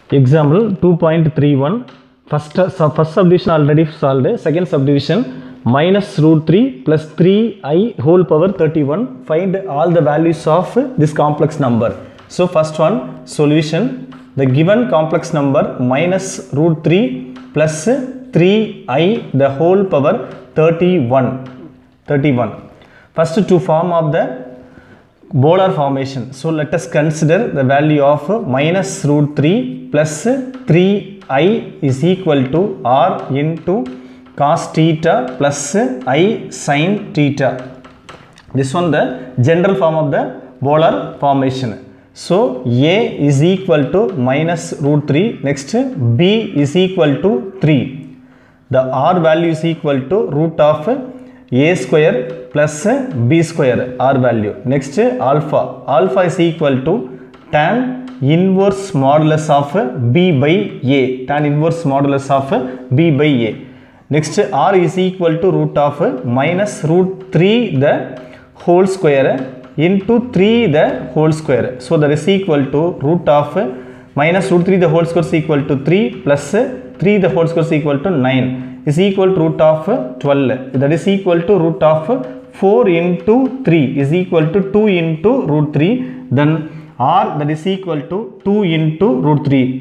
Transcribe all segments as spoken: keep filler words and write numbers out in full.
Example two point three one. First, uh, sub, first subdivision already solved. Second subdivision minus root three plus three i whole power thirty-one. Find all the values of this complex number. So first one, solution. The given complex number minus root three plus three i the whole power thirty-one. thirty-one. First to form of the Bowler formation. So let us consider the value of minus root three plus three i is equal to r into cos theta plus I sin theta. This one the general form of the Bowler formation. So a is equal to minus root three. Next b is equal to three. The r value is equal to root of a square plus b square r value. Next alpha. Alpha is equal to tan inverse modulus of b by a. Tan inverse modulus of b by a. Next r is equal to root of minus root three the whole square into three the whole square. So that is equal to root of minus root three the whole square is equal to three plus three the whole square is equal to nine. Is equal to root of twelve. That is equal to root of four into three is equal to two into root three. Then r that is equal to two into root three.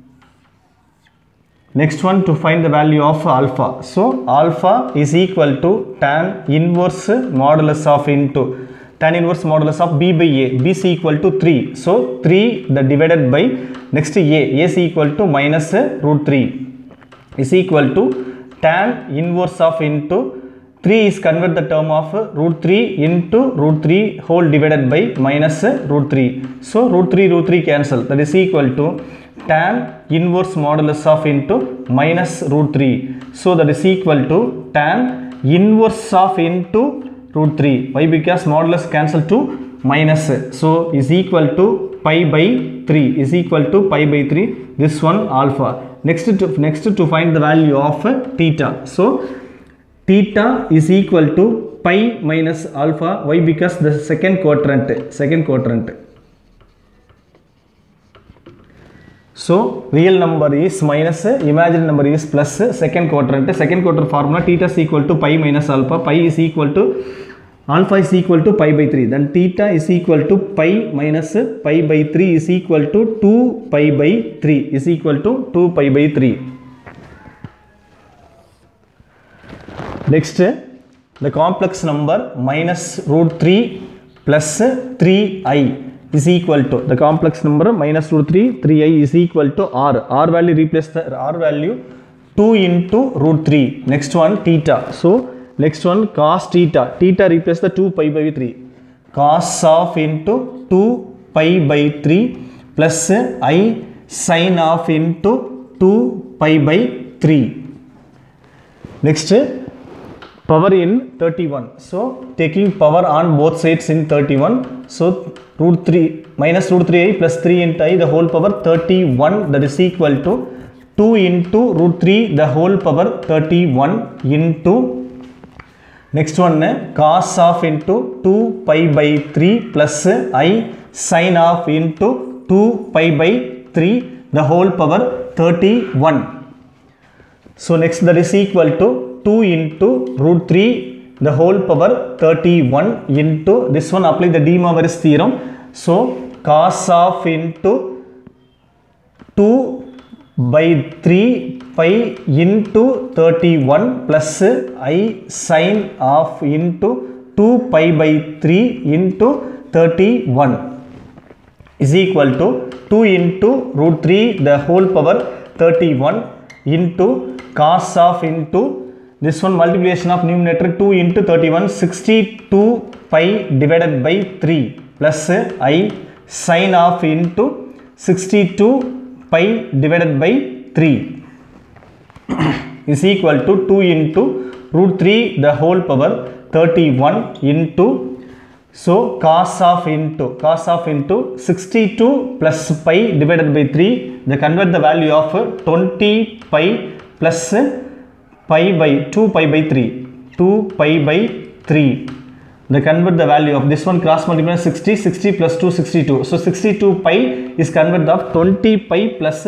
Next one to find the value of alpha. So alpha is equal to tan inverse modulus of into tan inverse modulus of b by a. B is equal to three. So three the divided by next a. A is equal to minus root three is equal to tan inverse of into three is convert the term of root three into root three whole divided by minus root three. So root three root three cancel. That is equal to tan inverse modulus of into minus root three. So that is equal to tan inverse of into root three. Why? Because modulus cancel to minus. So is equal to pi by three is equal to pi by three. This one alpha. Next to, next to find the value of theta. So theta is equal to pi minus alpha. Why? Because the second quadrant. Second quadrant. So real number is minus, imaginary number is plus, second quadrant. Second quadrant formula theta is equal to pi minus alpha. Pi is equal to alpha is equal to pi by three. Then theta is equal to pi minus pi by three is equal to two pi by three is equal to two pi by three. Next, the complex number minus root three plus three i is equal to the complex number minus root three, three i is equal to r. R value replace the r value two into root three. Next one theta. So next one cos theta. Theta replace the two pi by three. Cos of into two pi by three plus I sin of into two pi by three. Next power in thirty-one. So taking power on both sides in thirty-one. So root three minus root three i plus three into I the whole power thirty-one. That is equal to two into root three the whole power thirty-one into next one cos of into two pi by three plus I sin of into two pi by three the whole power thirty-one. So next that is equal to two into root three the whole power thirty-one into this one apply the De Moivre's theorem. So cos of into two by three pi into thirty-one plus I sin of into two pi by three into thirty-one is equal to two into root three the whole power thirty-one into cos of into this one multiplication of numerator two into thirty-one sixty-two pi divided by three plus I sin of into sixty-two pi divided by three is equal to two into root three the whole power thirty-one into so cos of into cos of into sixty-two plus pi divided by three. They convert the value of twenty pi plus pi by two pi by three. two pi by three. They convert the value of this one cross multiply sixty. sixty plus two sixty-two. So sixty-two pi is converted of twenty pi plus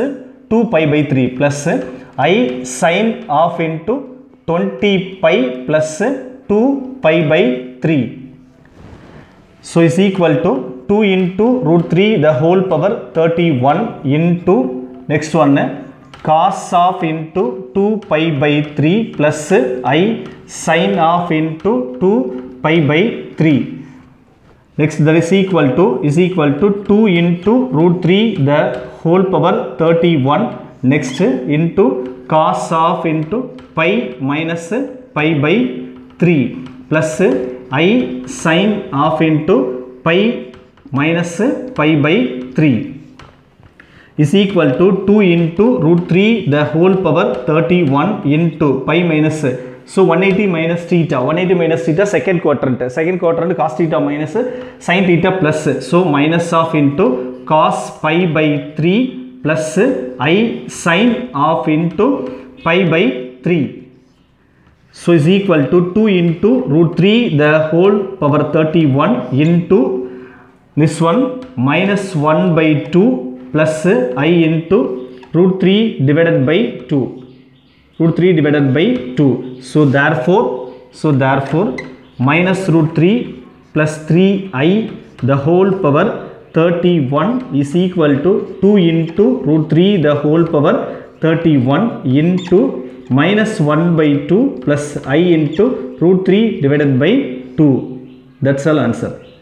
two pi by three plus I sine of into twenty pi plus two pi by three. So is equal to two into root three the whole power thirty-one into next one cos of into two pi by three plus I sine of into two pi by three. Next that is equal to is equal to two into root three the whole power thirty-one next into cos of into pi minus pi by three plus I sine of into pi minus pi by three is equal to two into root three the whole power thirty-one into pi minus, so one eighty minus theta, one eighty minus theta second quadrant, second quadrant cos theta minus sin theta plus, so minus of into cos pi by three plus I sine of into pi by three. So is equal to two into root three the whole power thirty-one into this one minus one by two plus I into root three divided by two, root three divided by two. So therefore, so therefore minus root three plus three I the whole power thirty-one is equal to two into root three the whole power thirty-one into minus one by two plus I into root three divided by two. That's all answer.